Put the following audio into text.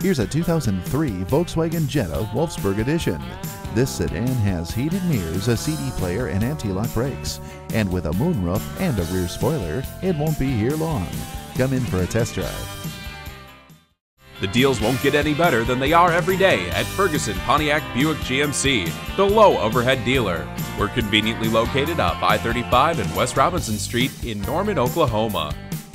Here's a 2003 Volkswagen Jetta Wolfsburg Edition. This sedan has heated mirrors, a CD player, and anti-lock brakes. And with a moonroof and a rear spoiler, it won't be here long. Come in for a test drive. The deals won't get any better than they are every day at Ferguson Pontiac Buick GMC, the low overhead dealer. We're conveniently located off I-35 and West Robinson Street in Norman, Oklahoma.